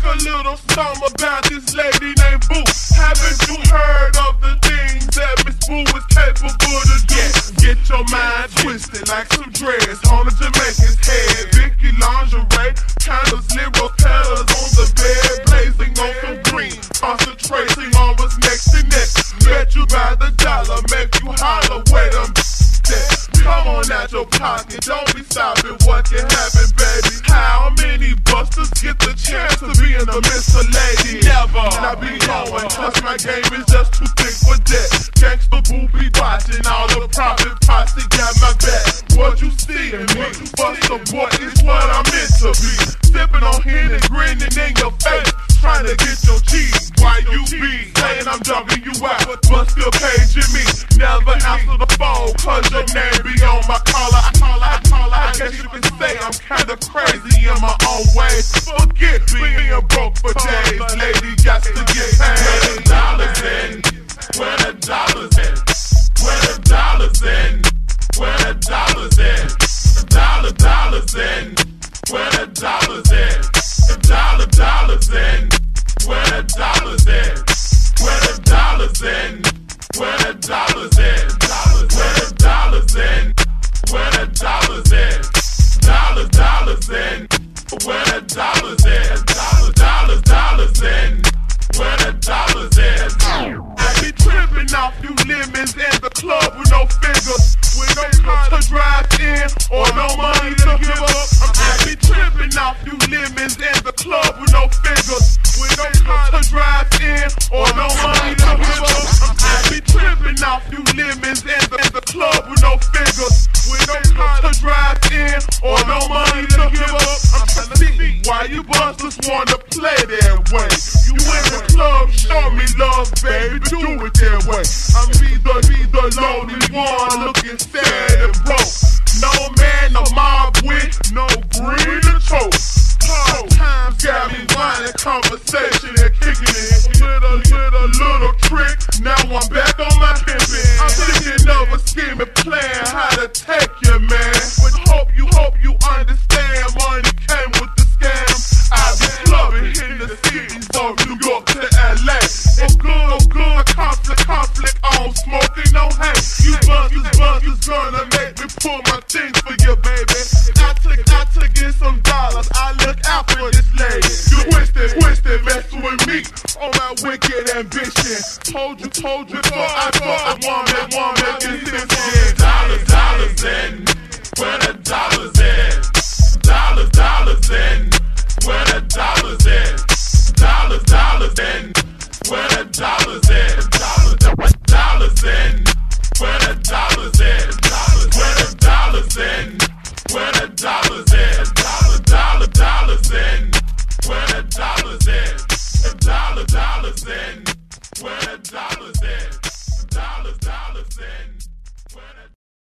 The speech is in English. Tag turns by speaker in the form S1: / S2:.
S1: a little song about this lady named Boo. Haven't you heard of the things that Miss Boo is capable to do? Get your mind twisted like some dreads on a Jamaican's head. Vicky lingerie, candles, lyrical petals on the bed, blazing on some green, concentrating on what's next and next. Bet you by the dollar, make you holler, wait a minute. Come on out your pocket, don't be stopping what can happen, baby. How many busters get the chance to be in the midst of lady? Never. And I be going, cause my game is just too thick for that. Gangsta Boo be watching, all the profit posse got my back. What you see in me, buster boy, is what I'm meant to be. Sipping on Hen and grinning in your face, trying to get your cheese. Why you be saying I'm jumping you out, but still paging me? Never answer the phone, cause your name be on my collar. I guess you can say I'm kinda crazy in my own way. Forget being broke for days, lady, got to get paid. Where the dollars in? Where the dollars in? Where the dollars in? Where the dollars in? Dollars in? Where the dollars in? Dollars in? Where the dollars in? Where the dollars in? Where the dollars in? Where the dollars in? Where the dollars in? Dollars in? Where the dollars in? Dollars in? Where the dollars in? I be tripping off you lemons in the club with no figures, with no car to drive in or no money to give up. I be tripping off you lemons in the club with no figures, with no car to drive in or no money to give up. I be tripping off you lemons in the club with no figures, with no car to drive in or no money to give up. I'm trying to see why you busters wanna play that way. You in the club, show me love, baby, do it that way. I'm be the lonely one, looking sad and broke. No man, no mob with, no green to choke. Hard times got me whining, conversation and kicking it. With a little trick, now I'm back on my pimpin'. I'm thinking of a scheme and plan how to take you, man. But hope you understand, money came with the scam. I've been clubbing in the cities of New York to LA. It's good, conflict on, smoking no hate. You buzzers gonna make me pull my things for you, baby. Got to get some dollars, I look out for this lady. You twisted, messing with me on my wicked ambition. Told you, before I want